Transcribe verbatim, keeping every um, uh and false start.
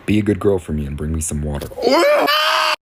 Be a good girl for me and bring me some water.